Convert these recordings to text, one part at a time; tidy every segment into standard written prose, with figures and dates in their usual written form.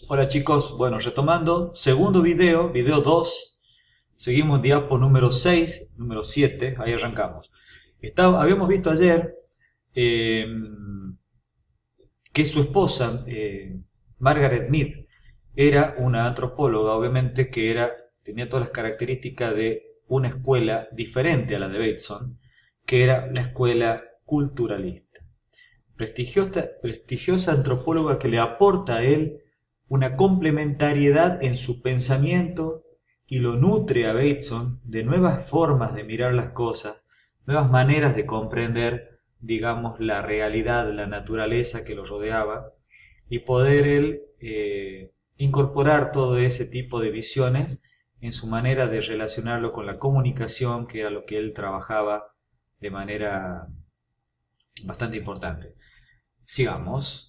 Hola chicos, bueno, retomando, segundo video, video 2, seguimos diapo número 6, número 7, ahí arrancamos. Habíamos visto ayer eh, que su esposa, Margaret Mead, era una antropóloga, obviamente tenía todas las características de una escuela diferente a la de Bateson, que era la escuela culturalista. Prestigiosa antropóloga que le aporta a él una complementariedad en su pensamiento y lo nutre a Bateson de nuevas formas de mirar las cosas, nuevas maneras de comprender, digamos, la realidad, la naturaleza que lo rodeaba y poder él incorporar todo ese tipo de visiones en su manera de relacionarlo con la comunicación, que era lo que él trabajaba de manera bastante importante. Sigamos.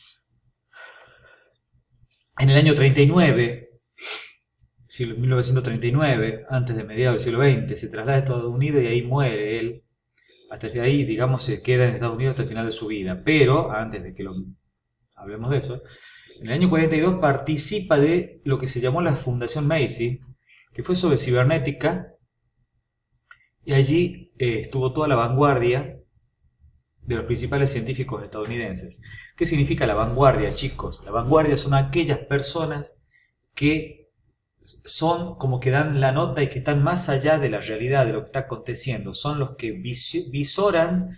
En el año 39, 1939, antes de mediados del siglo XX, se traslada a Estados Unidos y ahí muere él. Hasta ahí, digamos, se queda en Estados Unidos hasta el final de su vida. Pero, antes de que hablemos de eso, en el año 42 participa de lo que se llamó la Fundación Macy, que fue sobre cibernética, y allí estuvo toda la vanguardia de los principales científicos estadounidenses. ¿Qué significa la vanguardia, chicos? La vanguardia son aquellas personas que son como que dan la nota y que están más allá de la realidad, de lo que está aconteciendo. Son los que visoran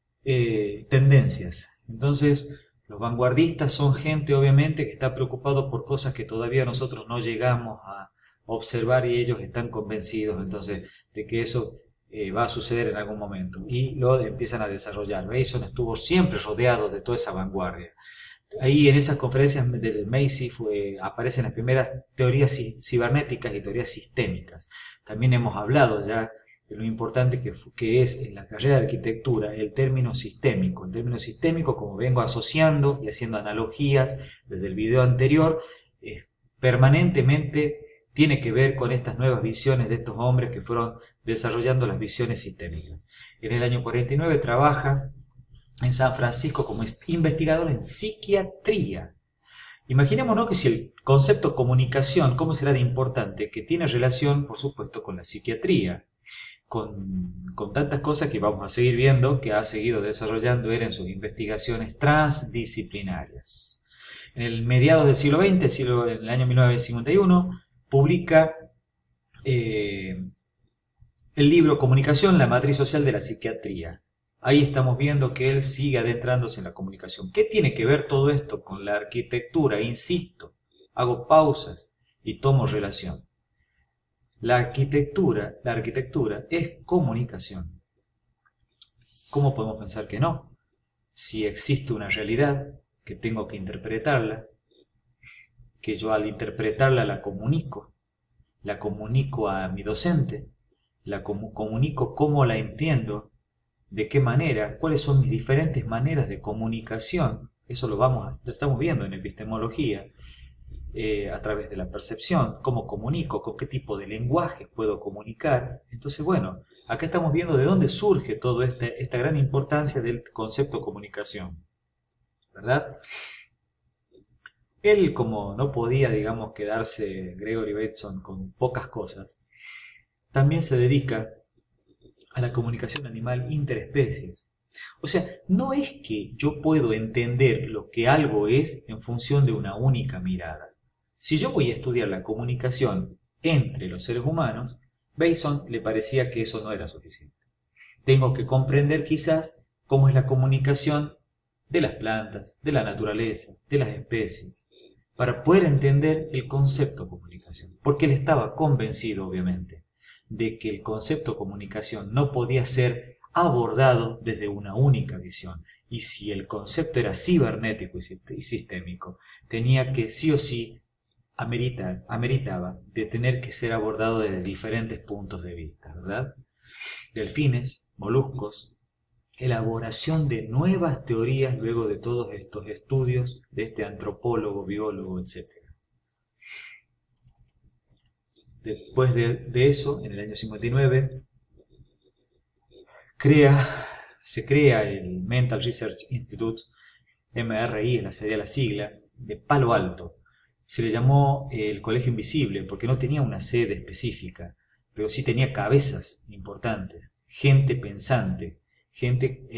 tendencias. Entonces, los vanguardistas son gente, obviamente, que está preocupado por cosas que todavía nosotros no llegamos a observar y ellos están convencidos, entonces, de que eso va a suceder en algún momento y lo empiezan a desarrollar. Mason estuvo siempre rodeado de toda esa vanguardia. Ahí en esas conferencias del Macy aparecen las primeras teorías cibernéticas y teorías sistémicas. También hemos hablado ya de lo importante que es en la carrera de arquitectura el término sistémico. El término sistémico, como vengo asociando y haciendo analogías desde el video anterior, permanentemente tiene que ver con estas nuevas visiones de estos hombres que fueron desarrollando las visiones sistémicas. En el año 49 trabaja en San Francisco como investigador en psiquiatría. Imaginémonos que si el concepto comunicación, ¿cómo será de importante? Que tiene relación, por supuesto, con la psiquiatría, con tantas cosas que vamos a seguir viendo que ha seguido desarrollando él en sus investigaciones transdisciplinarias. En el mediados del siglo XX, en el año 1951, publica el libro Comunicación, la matriz social de la psiquiatría. Ahí estamos viendo que él sigue adentrándose en la comunicación. ¿Qué tiene que ver todo esto con la arquitectura? Insisto, hago pausas y tomo relación. La arquitectura es comunicación. ¿Cómo podemos pensar que no? Si existe una realidad que tengo que interpretarla, que yo al interpretarla la comunico a mi docente, comunico cómo la entiendo, de qué manera, cuáles son mis diferentes maneras de comunicación. Eso lo estamos viendo en epistemología, a través de la percepción, cómo comunico, con qué tipo de lenguaje puedo comunicar. Entonces, bueno, acá estamos viendo de dónde surge toda esta gran importancia del concepto comunicación, ¿verdad? Él, como no podía, digamos, quedarse Gregory Bateson con pocas cosas, también se dedica a la comunicación animal interespecies. O sea, no es que yo puedo entender lo que algo es en función de una única mirada. Si yo voy a estudiar la comunicación entre los seres humanos, Bateson le parecía que eso no era suficiente. Tengo que comprender quizás cómo es la comunicación de las plantas, de la naturaleza, de las especies, para poder entender el concepto comunicación. Porque él estaba convencido, obviamente, de que el concepto comunicación no podía ser abordado desde una única visión. Y si el concepto era cibernético y sistémico, tenía que sí o sí ameritaba de tener que ser abordado desde diferentes puntos de vista, ¿verdad? Delfines, moluscos, elaboración de nuevas teorías luego de todos estos estudios de este antropólogo, biólogo, etc. Después de eso, en el año 59, se crea el Mental Research Institute, MRI sería la sigla, de Palo Alto, Se le llamó el Colegio Invisible porque no tenía una sede específica, pero sí tenía cabezas importantes, gente pensante, gente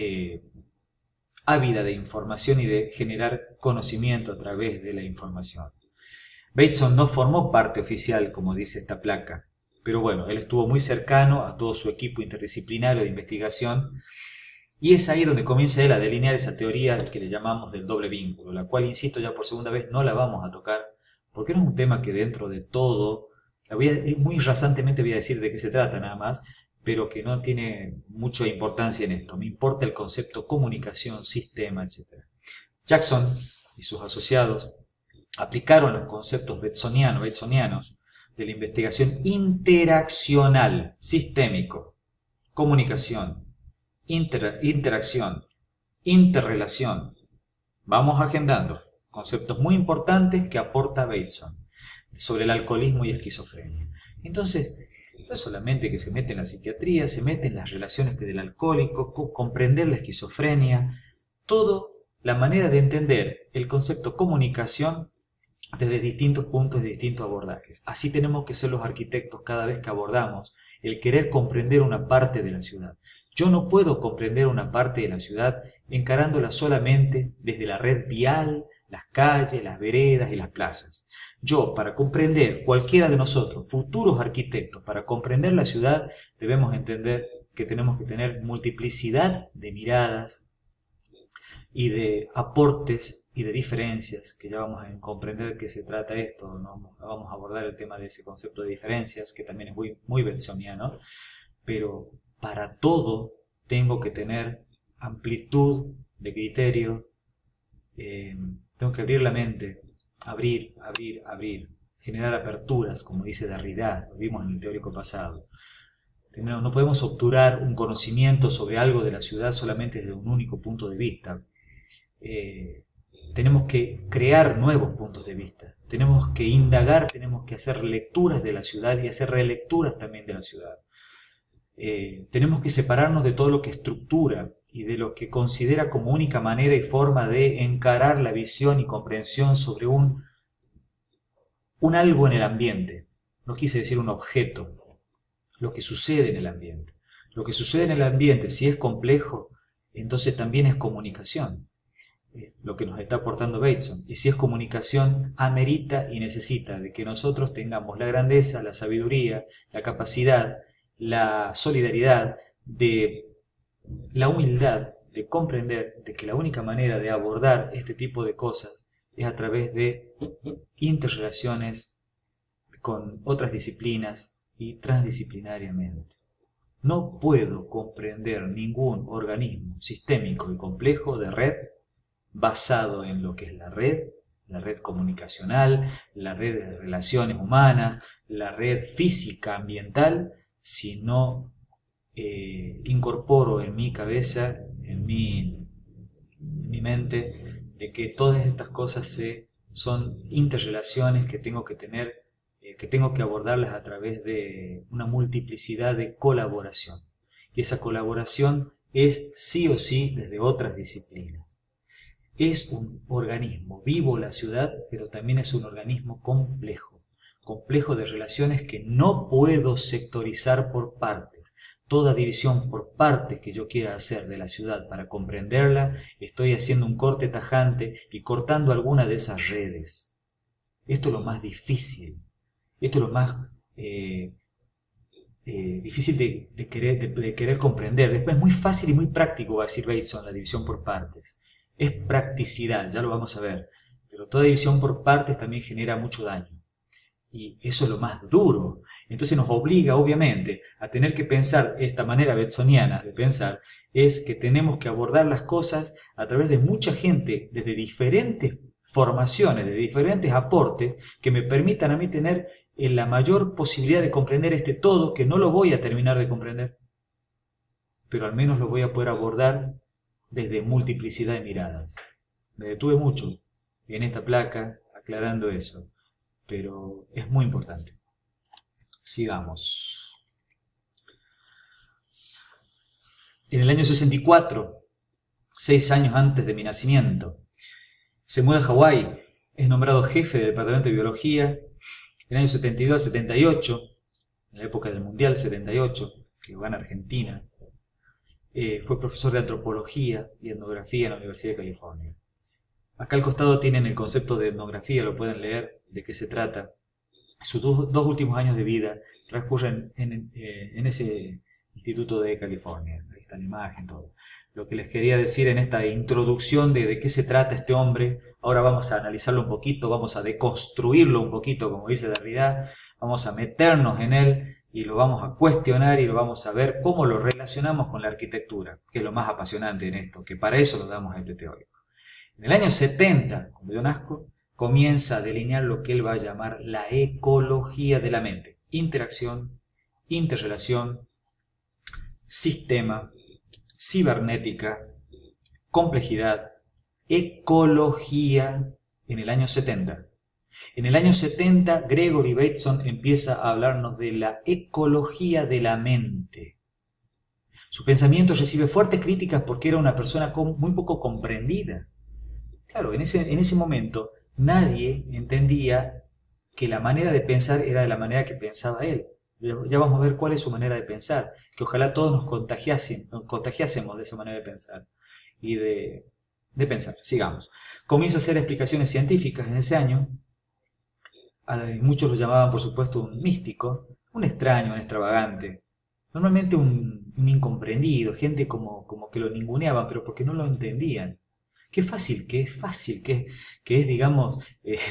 ávida de información y de generar conocimiento a través de la información. Bateson no formó parte oficial, como dice esta placa, pero bueno, él estuvo muy cercano a todo su equipo interdisciplinario de investigación, y es ahí donde comienza él a delinear esa teoría que le llamamos del doble vínculo, la cual, insisto, ya por segunda vez no la vamos a tocar, porque no es un tema que dentro de todo, muy rasantemente voy a decir de qué se trata nada más, pero que no tiene mucha importancia en esto. Me importa el concepto comunicación, sistema, etc. Jackson y sus asociados aplicaron los conceptos batesonianos de la investigación interaccional, sistémico, comunicación, interacción, interrelación. Vamos agendando conceptos muy importantes que aporta Bateson sobre el alcoholismo y esquizofrenia. Entonces, no es solamente que se mete en la psiquiatría, se mete en las relaciones del alcohólico, comprender la esquizofrenia, todo la manera de entender el concepto comunicación desde distintos puntos y distintos abordajes. Así tenemos que ser los arquitectos cada vez que abordamos el querer comprender una parte de la ciudad. Yo no puedo comprender una parte de la ciudad encarándola solamente desde la red vial, las calles, las veredas y las plazas. Yo, para comprender, cualquiera de nosotros, futuros arquitectos, para comprender la ciudad, debemos entender que tenemos que tener multiplicidad de miradas y de aportes y de diferencias, que ya vamos a comprender que se trata esto, ¿no? Vamos a abordar el tema de ese concepto de diferencias, que también es muy batesoniano, pero para todo tengo que tener amplitud de criterio, tengo que abrir la mente, abrir, generar aperturas, como dice Derrida, lo vimos en el teórico pasado. No podemos obturar un conocimiento sobre algo de la ciudad solamente desde un único punto de vista. Tenemos que crear nuevos puntos de vista, tenemos que indagar, tenemos que hacer lecturas de la ciudad y hacer relecturas también de la ciudad. Tenemos que separarnos de todo lo que estructura y de lo que considera como única manera y forma de encarar la visión y comprensión sobre un algo en el ambiente. No quise decir un objeto, lo que sucede en el ambiente. Lo que sucede en el ambiente, si es complejo, entonces también es comunicación, lo que nos está aportando Bateson. Y si es comunicación, amerita y necesita de que nosotros tengamos la grandeza, la sabiduría, la capacidad, la solidaridad, la humildad de comprender de que la única manera de abordar este tipo de cosas es a través de interrelaciones con otras disciplinas y transdisciplinariamente. No puedo comprender ningún organismo sistémico y complejo de red basado en lo que es la red comunicacional, la red de relaciones humanas, la red física ambiental, si no incorporo en mi cabeza, en mi mente, de que todas estas cosas son interrelaciones que tengo que tener, que tengo que abordarlas a través de una multiplicidad de colaboración. Y esa colaboración es sí o sí desde otras disciplinas. Es un organismo vivo la ciudad, pero también es un organismo complejo de relaciones que no puedo sectorizar por partes. Toda división por partes que yo quiera hacer de la ciudad para comprenderla, estoy haciendo un corte tajante y cortando alguna de esas redes. Esto es lo más difícil, esto es lo más difícil de querer comprender. Después es muy fácil y muy práctico, va a decir Bateson, la división por partes. Es practicidad, ya lo vamos a ver, pero toda división por partes también genera mucho daño. Y eso es lo más duro. Entonces nos obliga, obviamente, a tener que pensar, esta manera batesoniana de pensar, es que tenemos que abordar las cosas a través de mucha gente, desde diferentes formaciones, de diferentes aportes, que me permitan a mí tener la mayor posibilidad de comprender este todo, que no lo voy a terminar de comprender, pero al menos lo voy a poder abordar desde multiplicidad de miradas. Me detuve mucho en esta placa aclarando eso, pero es muy importante. Sigamos. En el año 64, 6 años antes de mi nacimiento, se muda a Hawái es nombrado jefe del Departamento de Biología. En el año 72 al 78, en la época del Mundial 78, que lo gana Argentina, fue profesor de Antropología y Etnografía en la Universidad de California. Acá al costado tienen el concepto de etnografía, lo pueden leer de qué se trata. Sus dos últimos años de vida transcurren en ese Instituto de California. Ahí está la imagen, todo. Lo que les quería decir en esta introducción de qué se trata este hombre, ahora vamos a analizarlo un poquito, vamos a deconstruirlo un poquito, como dice Derrida, vamos a meternos en él y lo vamos a cuestionar y lo vamos a ver cómo lo relacionamos con la arquitectura, que es lo más apasionante en esto, que para eso lo damos a este teórico. En el año 70, con Leonasco, comienza a delinear lo que él va a llamar la ecología de la mente. Interacción, interrelación, sistema, cibernética, complejidad, ecología en el año 70. En el año 70, Gregory Bateson empieza a hablarnos de la ecología de la mente. Su pensamiento recibe fuertes críticas porque era una persona muy poco comprendida. Claro, en ese momento nadie entendía que la manera de pensar era de la manera que pensaba él. Ya vamos a ver cuál es su manera de pensar, que ojalá todos nos contagiásemos de esa manera de pensar y de pensar. Sigamos. Comienza a hacer explicaciones científicas en ese año. Muchos lo llamaban, por supuesto, un místico, un extraño, un extravagante. Normalmente un incomprendido, gente como que lo ninguneaban, pero porque no lo entendían. Qué fácil que es, digamos,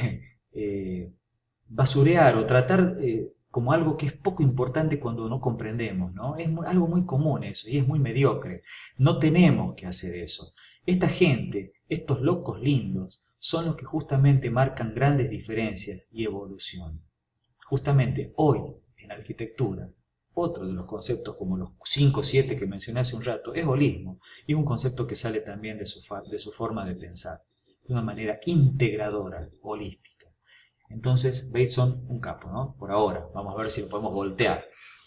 basurear o tratar como algo que es poco importante cuando no comprendemos, ¿no? Es algo muy común eso y es muy mediocre. No tenemos que hacer eso. Esta gente, estos locos lindos, son los que justamente marcan grandes diferencias y evolución. Justamente hoy, en arquitectura, otro de los conceptos como los 5 o 7 que mencioné hace un rato es holismo, y es un concepto que sale también de su forma de pensar, de una manera integradora, holística. Entonces, Bateson, un capo, ¿no? Por ahora, vamos a ver si lo podemos voltear.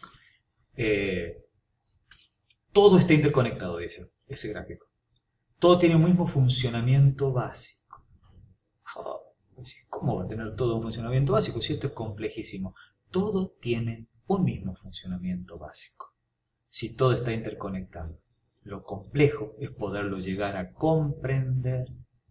Todo está interconectado, dice ese gráfico. Todo tiene un mismo funcionamiento básico. ¿Cómo va a tener todo un funcionamiento básico si esto es complejísimo? Todo tiene un mismo funcionamiento básico. Si todo está interconectado, lo complejo es poderlo llegar a comprender.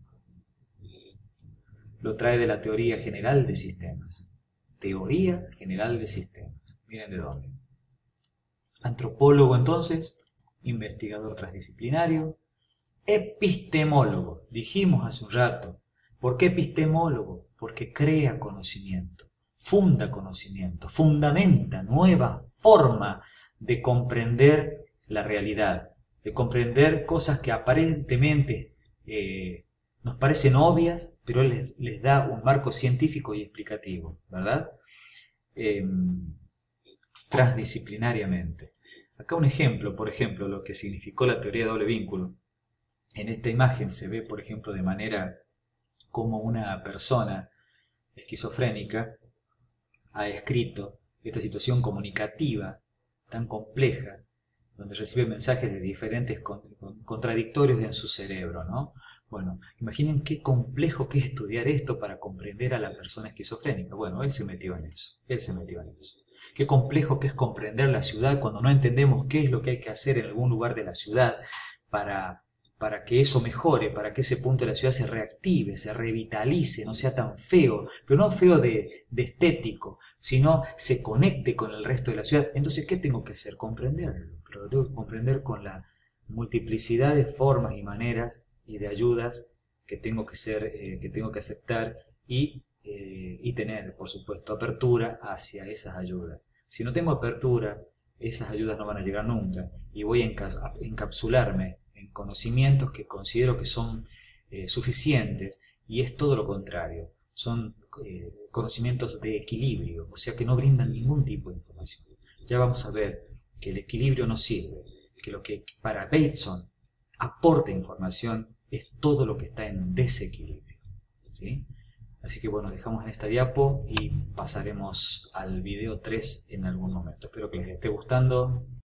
Lo trae de la teoría general de sistemas. Teoría general de sistemas. Miren de dónde. Antropólogo entonces, investigador transdisciplinario, epistemólogo. Dijimos hace un rato. ¿Por qué epistemólogo? Porque crea conocimiento, funda conocimiento, fundamenta nueva forma de comprender la realidad, de comprender cosas que aparentemente nos parecen obvias, pero él les da un marco científico y explicativo, ¿verdad? Transdisciplinariamente. Acá un ejemplo, por ejemplo, lo que significó la teoría de doble vínculo. En esta imagen se ve, por ejemplo, de manera como una persona esquizofrénica ha escrito esta situación comunicativa tan compleja, donde recibe mensajes de diferentes contradictorios en su cerebro, ¿no? Bueno, imaginen qué complejo que es estudiar esto para comprender a la persona esquizofrénica. Bueno, él se metió en eso. Qué complejo que es comprender la ciudad cuando no entendemos qué es lo que hay que hacer en algún lugar de la ciudad para que eso mejore, para que ese punto de la ciudad se reactive, se revitalice, no sea tan feo, pero no feo de estético, sino se conecte con el resto de la ciudad. Entonces, ¿qué tengo que hacer? Comprenderlo, pero lo tengo que comprender con la multiplicidad de formas y maneras y de ayudas que tengo que aceptar y tener, por supuesto, apertura hacia esas ayudas. Si no tengo apertura, esas ayudas no van a llegar nunca y voy a encapsularme en conocimientos que considero que son suficientes, y es todo lo contrario. Son conocimientos de equilibrio, o sea que no brindan ningún tipo de información. Ya vamos a ver que el equilibrio no sirve, que lo que para Bateson aporta información es todo lo que está en desequilibrio, ¿sí? Así que bueno, dejamos en esta diapo y pasaremos al video 3 en algún momento. Espero que les esté gustando.